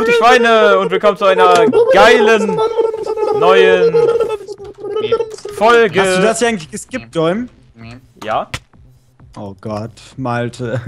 Hallo die Schweine und willkommen zu einer geilen neuen Folge. Hast du das hier eigentlich geskippt, Däum? Ja. Oh Gott, Malte.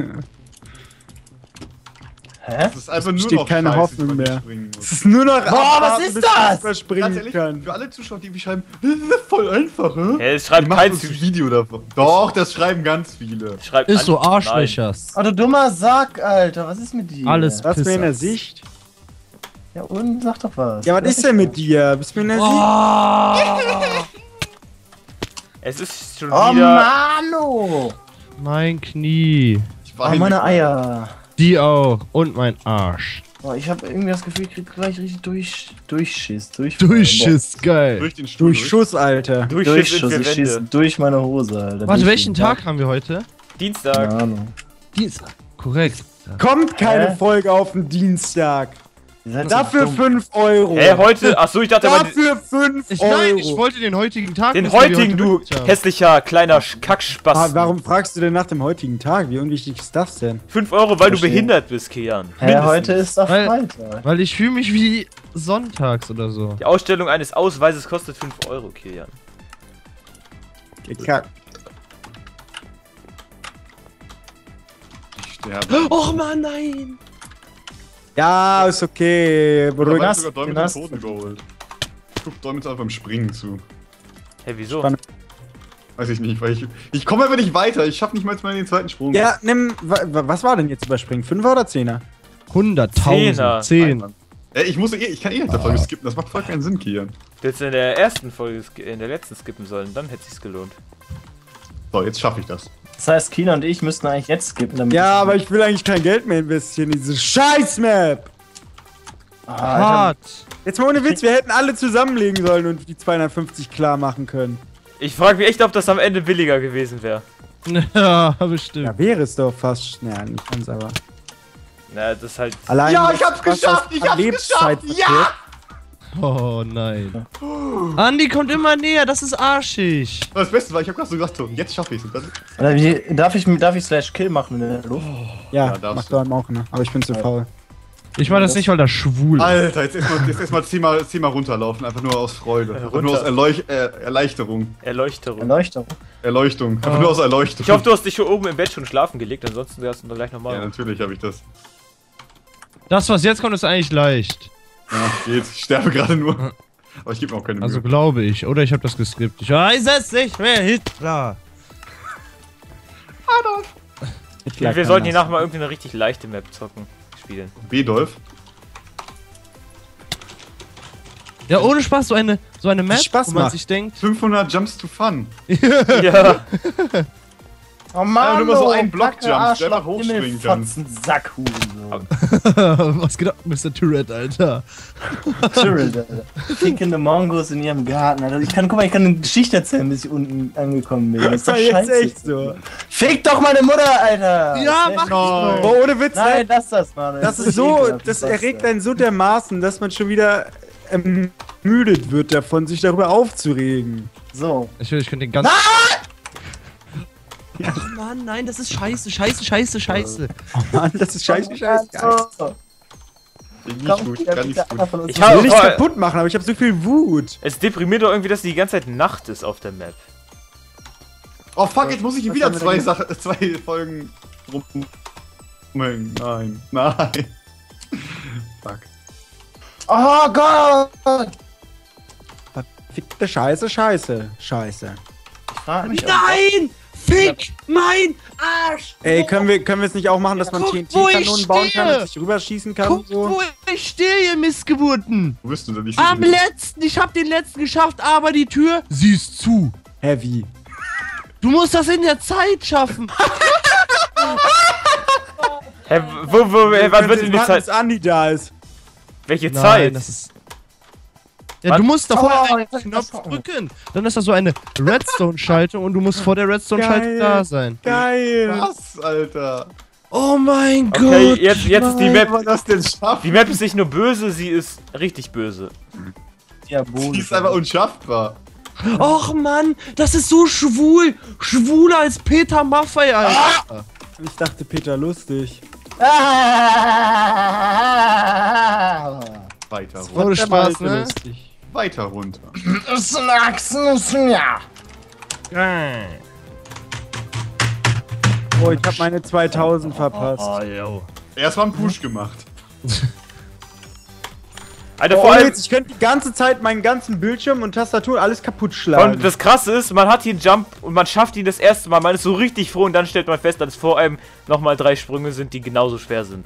Hä? Das ist einfach nur Steht noch keine Scheiße, Hoffnung die man mehr. springen muss. Es ist nur noch Boah, was ist bis das? ich Ganz überspringen ehrlich, kann. für alle Zuschauer, die mich schreiben, das ist voll einfach, hä? Ja, es schreibt Die machen kein uns ein Video davon. Doch, das schreiben ganz viele. Schreibt Ist so Nein. Arschlöchers. Oh, du dummer Sack, Alter. Was ist mit dir? Alles Was mir in der Pisser. Sicht? Ja, und sag doch was. Ja, was ist denn mit dir? Bist du mir in der Sicht? Es ist schon Oh, wieder. Mano! Mein Knie. Ich Oh, meine Eier. Die auch. Und mein Arsch. Oh, ich habe irgendwie das Gefühl, ich krieg gleich richtig Durchschiss. Durchschiss, geil. Durch den Stuhl. Durch Schuss, Alter. Durchschuss, ich Wände. schieße durch meine Hose, Alter. Warte, Durch welchen den Tag haben wir heute? Dienstag. Keine Ahnung. Dienstag. Korrekt. Kommt keine Hä? Folge auf den Dienstag. Ihr seid so Dafür dumm. 5 Euro. Heute. Achso, ich dachte aber. Dafür 5 Euro. Nein, ich wollte den heutigen Tag Den wissen, wie wir heutigen, heute du wirklich haben. hässlicher kleiner Kackspaß. Ah, warum fragst du denn nach dem heutigen Tag? Wie unwichtig ist das denn? 5 Euro, weil du Verstehe. behindert bist, Kian. Hä, heute ist doch Weil- Freitag. Weil ich fühle mich wie sonntags oder so. Die Ausstellung eines Ausweises kostet 5 Euro, Kian. Gekackt. Ich sterbe. Och man, nein! Ja, ist okay. Da Beruhigt. war hast- sogar Däum den mit hast dem Toten du. geholt. Guck Däum jetzt einfach beim Springen zu. Hä, wieso? Spannend. Weiß ich nicht, weil ich komme einfach nicht weiter. Ich schaff nicht mal den zweiten Sprung. Ja, nimm. Was war denn jetzt überspringen? 5er oder 10er? 100.000. 10. Ich kann eh nicht davon skippen. Das macht voll keinen Sinn, Kian. Du hättest in der ersten Folge, in der letzten skippen sollen, dann hätte sich's gelohnt. So, jetzt schaffe ich das. Das heißt, Kina und ich müssten eigentlich jetzt skippen, damit Ja, aber ich will eigentlich kein Geld mehr investieren in diese Scheiß-Map. Ah, Hart. Jetzt mal ohne Witz, wir hätten alle zusammenlegen sollen und die 250 klar machen können. Ich frage mich echt, ob das am Ende billiger gewesen wäre. Ja, bestimmt. Ja, wäre es doch fast. Naja, nicht ganz, aber. Na, das ist halt. Allein Ja, ich was- hab's was geschafft, das ich an hab's Lebenszeit geschafft, ja! Oh nein. Andi kommt immer näher, das ist arschig. Das Beste war, ich hab gerade so gesagt, so, jetzt schaffe ich's. Und dann, Alter, darf ich Slash-Kill machen in der Luft? Ja, Ja, darfst mach du. doch einmal auch, ne? Aber ich bin zu faul. Ich mach das nicht, weil das schwul ist. Alter, jetzt erstmal 10 mal runterlaufen. Einfach nur aus Freude. Einfach nur aus Erleichterung. Erleuchterung. Erleuchtung. Erleuchtung. Einfach nur aus Erleuchtung. Ich hoffe, du hast dich hier oben im Bett schon schlafen gelegt, ansonsten hast du dann gleich nochmal. Ja, natürlich habe ich das. Das, was jetzt kommt, ist eigentlich leicht. Ja, geht. Ich sterbe gerade nur. Aber ich gebe mir auch keine Mühe. Also glaube ich. Oder ich habe das geskippt. Ich weiß es nicht mehr, Hitler. Wir sollten hier nachher mal irgendwie eine richtig leichte Map spielen. Bedolf. Ja, ohne Spaß, so eine Map, Spaß wo man macht. sich denkt. 500 Jumps to Fun. Ja. Oh Mann, nur so einen Blockjump, der einfach hochspringen kann. Sackhuhn. Was geht ab, Mr. Tourette, Alter? Fickende Mongos in ihrem Garten, Alter. Guck mal, ich kann eine Geschichte erzählen, bis ich unten angekommen bin. Das ist doch Das war jetzt scheiße. echt so. Fick doch meine Mutter, Alter! Ja, Das ist mach echt- ich Oh, ohne Witz, Nein, lass das, Mann. das ist richtig so, ekelhaft, das was erregt denn? einen so dermaßen, dass man schon wieder ermüdet wird davon, sich darüber aufzuregen. So. Ich könnte den ganzen... Ach Mann, nein, das ist scheiße. Oh Mann, das ist scheiße. So. Nicht gut, gar nicht gut. Ich Ich habe will nichts kaputt machen, aber ich habe so viel Wut. Es deprimiert doch irgendwie, dass die ganze Zeit Nacht ist auf der Map. Oh fuck, jetzt muss ich hier Was wieder haben wir denn zwei Folgen rum. Nein. Fuck. Oh Gott! Fickte Scheiße. Ich frag mich, Nein! Fick mein Arsch! Ey, können wir es nicht auch machen, dass man Guck, wo ich TNT-Kanonen bauen kann stehe. und sich rüberschießen kann? Guck, so? wo ich stehe, ihr Missgeburten! Wo bist du denn nicht? Am letzten, ich hab den letzten geschafft, aber die Tür, sie ist zu. Heavy. Du musst das in der Zeit schaffen. Hä, wann wird denn die Zeit? Bis Andi da ist. Welche Nein, Zeit? das ist... Ja, du musst davor Oh, einen jetzt Knopf hab ich das drücken. Dann ist da so eine Redstone-Schaltung und du musst vor der Redstone-Schaltung Geil. da sein. Geil. Was, Alter? Oh mein Okay, Gott. jetzt ist die Wie Map. man das denn schafft? Die Map ist nicht nur böse, sie ist richtig böse. Die ist einfach unschaffbar. Och Mann, das ist so schwul. Schwuler als Peter Maffei, Alter. Ich dachte Peter lustig. Weiter runter. Ohne Spaß, ne? Weiter runter. Oh, ich hab meine 2000 verpasst. Erstmal einen Push gemacht. Alter, Oh, vor allem, jetzt, ich könnte die ganze Zeit meinen ganzen Bildschirm und Tastatur alles kaputt schlagen. und das Krasse ist, man hat hier einen Jump und man schafft ihn das erste Mal, man ist so richtig froh und dann stellt man fest, dass vor einem nochmal 3 Sprünge sind, die genauso schwer sind.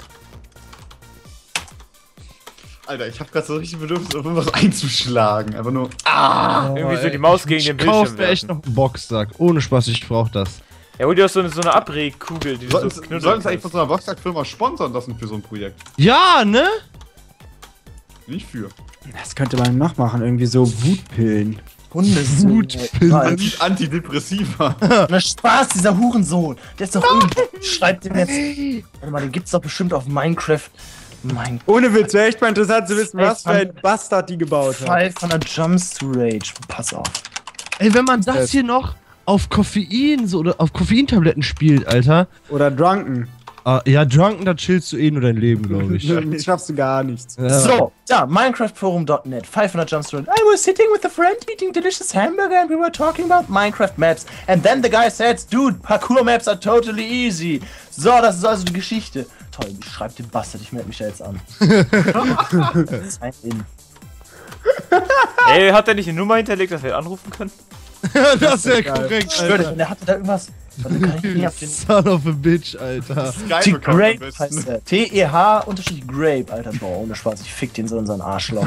Alter, ich hab grad so richtig Bedürfnis, auf irgendwas einzuschlagen. Einfach nur. Irgendwie so die Maus gegen den Ich kauf Bildschirm mir echt werfen. noch einen Boxsack. Ohne Spaß, ich brauch das. Ja, hol dir auch so eine Abregkugel, die du so Wir sollten knuddeln uns eigentlich von so einer Boxsack-Firma sponsern lassen für so ein Projekt. Ja, ne? Nicht für. Das könnte man noch machen, irgendwie so Wutpillen. Wutpillen. Antidepressiva. Na Spaß, dieser Hurensohn. Der ist doch irgendwie. Schreibt den jetzt. Warte mal, den gibt's doch bestimmt auf Minecraft. Mein Ohne Witz, wäre echt mal interessant zu wissen, was für ein Bastard die gebaut hat. 500 Jumps to Rage. Pass auf. Ey, wenn man das hier noch auf Koffein so oder auf Koffeintabletten spielt, Alter. Oder Drunken. Ja, Drunken, da chillst du eh nur dein Leben, glaube ich. Das schaffst du gar nichts. Ja. So, da, Minecraftforum.net, 500 Jumps to Rage. I was sitting with a friend eating delicious hamburger and we were talking about Minecraft maps. And then the guy said, dude, Parkour maps are totally easy. So, das ist also die Geschichte. Toll, schreibt den Bastard, ich melde mich da jetzt an. Sign in. Ey, hat der nicht eine Nummer hinterlegt, dass wir ihn anrufen können? Das ist ja korrekt, Ich schwöre, Alter. der hatte da irgendwas. Warte, kann ich nicht auf den. Son of a bitch, Alter. Skype-Account am Grape besten. heißt der. TEH-Grape, Alter. Boah, ohne Spaß, ich fick den so in seinen Arschloch.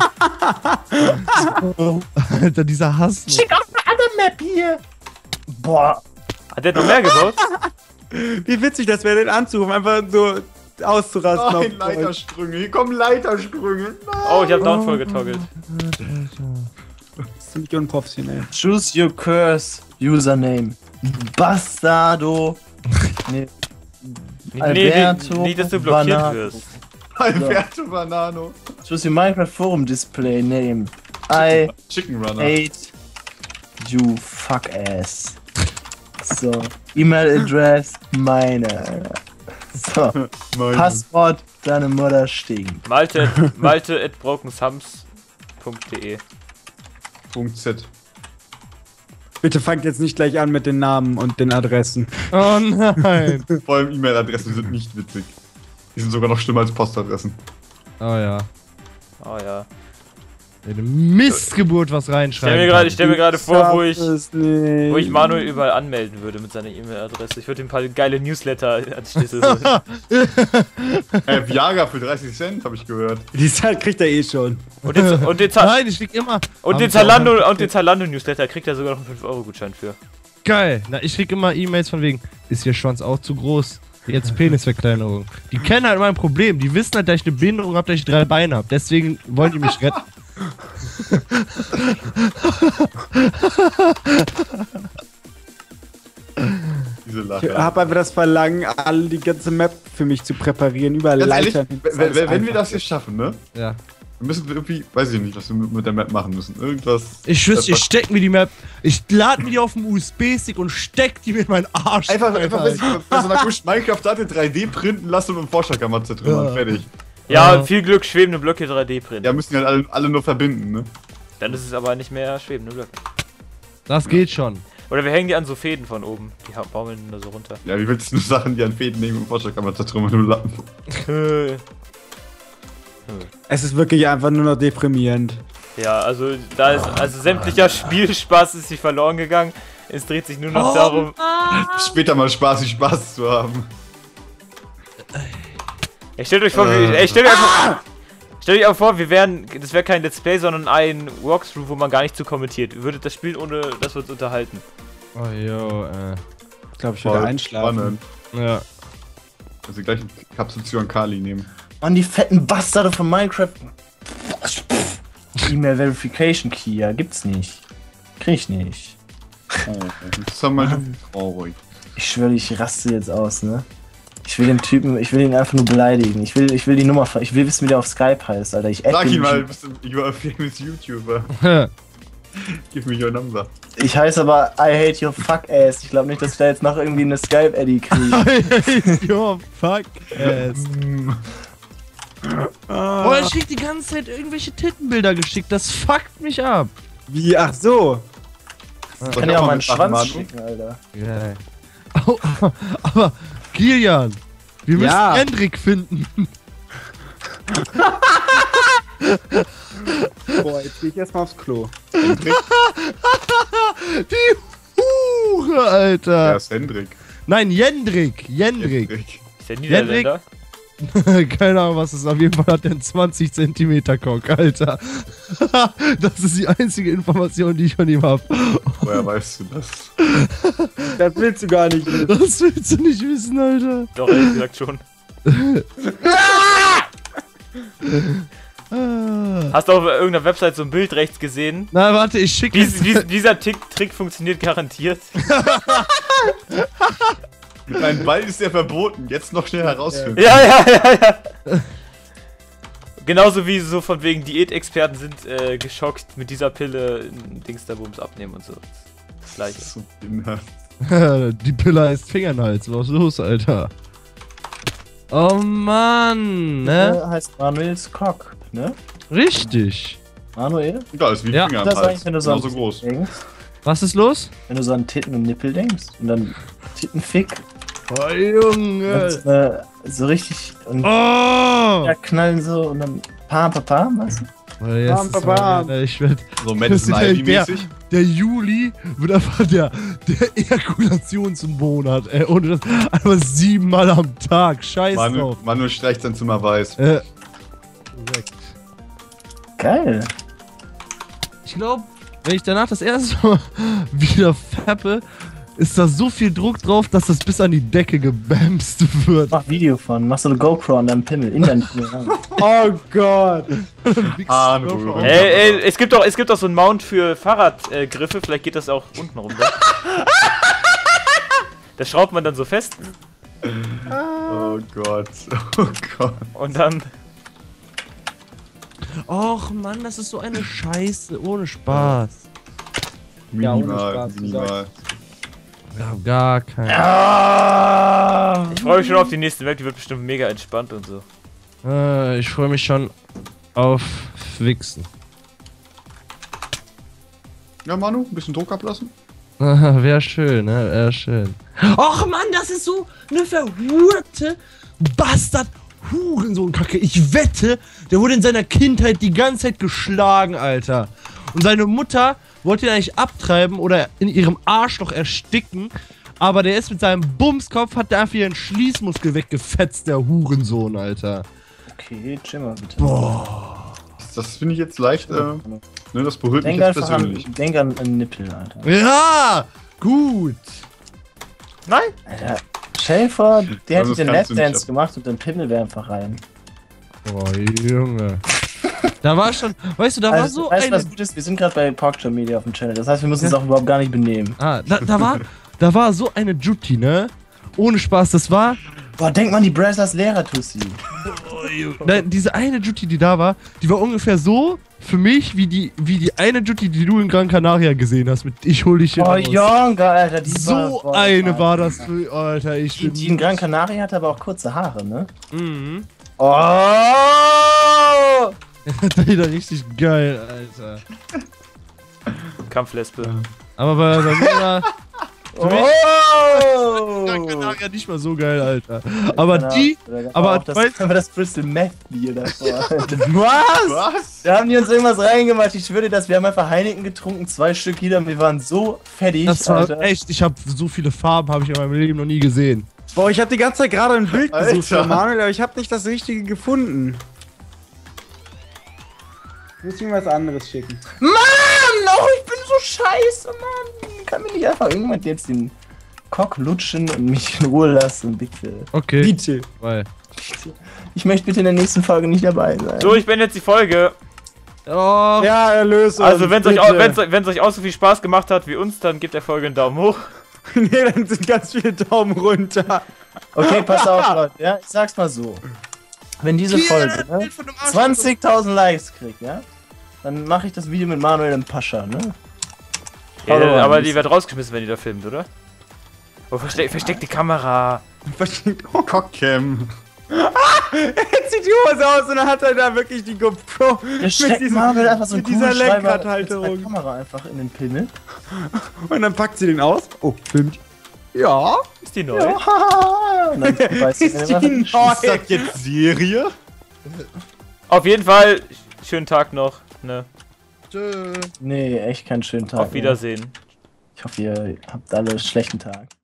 Alter, dieser Hass. Schick auf eine andere Map hier! Boah, Hat der noch mehr gebaut? Wie witzig das wäre, den anzurufen, einfach so auszurasten. Nein, auf Leitersprünge. Hier kommen Leitersprünge. Nein. Oh, ich hab Downfall getoggelt. Das ist ziemlich unprofessionell. choose your curse Username. Bastardo. Nee. Alberto Nicht, dass du blockiert Banano. wirst. Alberto Banano. Choose your Minecraft Forum Display Name. I Chicken Runner. hate you fuck ass. So. E-Mail Address meine. So. Mein- Passwort deine Mutter stinkt. Malte@brokensums.de. .z. Bitte fangt jetzt nicht gleich an mit den Namen und den Adressen. Oh nein. Vor allem E-Mail-Adressen sind nicht witzig. Die sind sogar noch schlimmer als Postadressen. Oh ja. Oh ja. Eine Missgeburt was reinschreiben. Ich stell mir gerade vor, wo ich Wo Manuel überall anmelden würde mit seiner E-Mail-Adresse. Ich würde ihm ein paar geile Newsletter anschließen. Viagra für 30 Cent, habe ich gehört. Die Zeit kriegt er eh schon. Und den Nein, ich krieg immer. Zalando-Newsletter kriegt er sogar noch einen 5-Euro-Gutschein für. Geil. Na, ich krieg immer E-Mails von wegen, ist ihr Schwanz auch zu groß? Jetzt Penisverkleinerung. Die kennen halt mein Problem. Die wissen halt, dass ich eine Behinderung habe, dass ich 3 Beine habe. Deswegen wollen die mich retten. Diese Ich Lache. habe einfach das Verlangen, alle die ganze Map für mich zu präparieren, überall Ganz ehrlich, Leitern. wenn wir das hier schaffen, ne? Ja. Dann müssen wir irgendwie, weiß ich nicht, was wir mit der Map machen müssen. Irgendwas. Ich schwöre, ich steck mir die Map. Ich lade mir die auf dem USB-Stick und steck die mit meinem Arsch. Einfach, Alter. weiß ich, bei so einer guten Minecraft-Seite 3D printen lassen und im Vorschlagkammer zertrümmern. Ja. Fertig. Ja, viel Glück, schwebende Blöcke 3D printen. Ja, müssen die halt alle nur verbinden, ne? Dann ist es aber nicht mehr schwebende Blöcke. Das geht schon. Oder wir hängen die an so Fäden von oben. Die baumeln nur so runter. Ja, wie willst du nur Sachen, die an Fäden nehmen und im Vorschlagkammer zertrümmern, du Lappen? Es ist wirklich einfach nur noch deprimierend. Ja, also da ist sämtlicher Spielspaß ist sich verloren gegangen. Es dreht sich nur noch darum. Später mal spaßig Spaß zu haben. Stellt euch vor, stellt euch auch vor, das wäre kein Let's Play, sondern ein Walkthrough, wo man gar nicht zu kommentiert. Ihr würdet das spielen, ohne dass wir uns unterhalten. Oh jo, Ich glaube, ich würde einschlafen. Spannend. Ja. Also gleich eine Kapsel Zyankali nehmen. Mann, die fetten Bastarde von Minecraft. E-Mail Verification Key, ja, gibt's nicht. Krieg ich nicht. Oh, das haben wir traurig. Ich schwöre, ich raste jetzt aus, ne? Ich will den Typen, ich will ihn einfach nur beleidigen. Ich will die Nummer, ich will wissen, wie der auf Skype heißt, Alter. Ich Sag den ihn mal, Typen. du bist ein famous YouTuber. Give me your number. Ich heiße aber I hate your fuck ass. Ich glaube nicht, dass ich da jetzt noch irgendwie eine Skype-Eddy kriege. Yo, fuck ass. Oh, er schickt die ganze Zeit irgendwelche Tittenbilder geschickt. Das fuckt mich ab. Wie? Ach so. Ich kann ja auch mal einen Schwanz schicken, Alter. Ja. Oh, aber Kilian, wir müssen Ja. Hendrik finden. Boah, jetzt geh ich erstmal aufs Klo. Die Hure, Alter. Ja, ist Hendrik. Nein, Jendrik. Jendrik. Ist der Niederländer? Keine Ahnung, was es ist. Auf jeden Fall hat der einen 20 Zentimeter Cock, Alter. Das ist die einzige Information, die ich von ihm hab. Woher weißt du das? Das willst du gar nicht wissen. Das willst du nicht wissen, Alter. Doch, ehrlich gesagt schon. Hast du auf irgendeiner Website so ein Bild rechts gesehen? Na, warte, ich schicke Dieser Trick funktioniert garantiert. Nein, bald ist der verboten. Jetzt noch schnell herausfinden. Ja. Genauso wie so von wegen Diätexperten sind geschockt mit dieser Pille Dingsterbums abnehmen und so. Das gleiche. So behindert. Die Pille heißt Fingernhals. Was ist los, Alter? Oh Mann, ne? Heißt Manuels Cock, ne? Richtig. Manuel? Egal, ist wie Ja. Finger am Das Hals. eigentlich, wenn du so Genauso groß. denkst, Was ist los? wenn du so an Titten und Nippel denkst und dann Tittenfick. Oh, Junge. So richtig und Oh! ja, knallen so und dann pam, weißt du? Oh, jetzt ist mal, ich werd, So Madison Ivy-mäßig. der Juli wird einfach der Ejakulationsmonat, ey. Ohne das einfach 7 Mal am Tag. Scheiß drauf. Manu streicht sein Zimmer weiß. Korrekt. Geil. Ich glaube, wenn ich danach das erste Mal wieder fappe, ist da so viel Druck drauf, dass das bis an die Decke gebamst wird. Mach Video von, mach so eine GoPro an deinem Pimmel, in deinem Pimmel. Oh Gott. Harnröhre. Ey, es gibt doch so ein Mount für Fahrradgriffe, vielleicht geht das auch unten rum. Ne? Das schraubt man dann so fest Oh Gott. Oh Gott. und dann. Och Mann, das ist so eine Scheiße, ohne Spaß. Ja, ohne Minimal, Spaß, du minimal. Ja, gar kein. Ich freue mich schon auf die nächste Welt, die wird bestimmt mega entspannt und so. Ich freue mich schon auf Wichsen. Ja, Manu, ein bisschen Druck ablassen. Wäre schön, ne? Wäre schön. Och Mann, das ist so eine verhurte Bastard-Hurensohn-Kacke. Ich wette, der wurde in seiner Kindheit die ganze Zeit geschlagen, Alter. Und seine Mutter wollte ihn eigentlich abtreiben oder in ihrem Arschloch ersticken. Aber der ist mit seinem Bumskopf, hat der einfach ihren Schließmuskel weggefetzt, der Hurensohn, Alter. Okay, chill mal bitte. Das finde ich jetzt leicht, ne, das berührt mich Denk jetzt einfach an, persönlich. denk an Nippel, Alter. Ja, gut. Nein? Alter, stell dir vor, der Also hätte den das kannst du nicht Lapdance gemacht und dein Pimmel wäre einfach rein. Oh, Junge. Da war schon, weißt du, da war so weißt du, was eine... gut ist? Wir sind gerade bei Porkchop Media auf dem Channel. Das heißt, wir müssen uns auch überhaupt gar nicht benehmen. Ah, da war so eine Jutti, ne? Ohne Spaß, das war... Boah, denk mal an die Brazzers Lehrer-Tussi. Nein, diese eine Jutti, die da war, die war ungefähr so für mich wie die eine Jutti, die du in Gran Canaria gesehen hast mit Ich hol dich hier Oh, raus. Junge, Alter, die So boah, eine war Alter. das für, Alter, ich Die, die in Gran Canaria hatte aber auch kurze Haare, ne? Mhm. Oh! Das war wieder richtig geil, Alter. Kampflesbe. Aber bei mir war Gran Oh! Canaria nicht mal so geil, Alter. Aber die, aber auch das, weißt- aber das Crystal Meth Bier davor. Alter. Was? Was? Da haben die uns irgendwas reingemacht. Ich schwöre dir das, wir haben einfach Heineken getrunken, 2 Stück jeder. Und wir waren so fertig, das war Alter. echt, ich habe so viele Farben habe ich in meinem Leben noch nie gesehen. Boah, ich hab die ganze Zeit gerade ein Bild gesucht Alter. von Manuel, aber ich hab nicht das Richtige gefunden. Ich muss ihm was anderes schicken. Mann, oh, ich bin so scheiße, Mann. Kann mir nicht einfach irgendjemand jetzt den Cock lutschen und mich in Ruhe lassen, bitte. Okay. Bitte. Weil. Ich möchte bitte in der nächsten Folge nicht dabei sein. So, ich beende jetzt die Folge. Oh, Ja, erlöse Also, uns, wenn es bitte. euch auch so viel Spaß gemacht hat wie uns, dann gebt der Folge einen Daumen hoch. Nee, dann sind ganz viele Daumen runter. Okay, pass auf, Leute, ja? Ich sag's mal so. Wenn diese Folge ne, 20.000 Likes kriegt, ja? Dann mache ich das Video mit Manuel im Pascha, ne? Ja, Hallo, aber Mann. die wird rausgeschmissen, wenn die da filmt, oder? Oh, versteck die Kamera. Oh, Cockcam. jetzt sieht die Hose aus und dann hat er da wirklich die GoPro Der steckt Marvel einfach so einen mit dieser Kugelschreiber mit Lenkradhalterung. der Kamera einfach in den Pimmel. Und dann packt sie den aus. Oh, filmt. Ja. Ist die neu? Ja. Und dann beißt sie Ist den die einfach- Ist das jetzt Serie? Auf jeden Fall, schönen Tag noch. Ne? Tschö. Nee, echt keinen schönen Tag. Auf Wiedersehen. Ich hoffe, ihr habt alle einen schlechten Tag.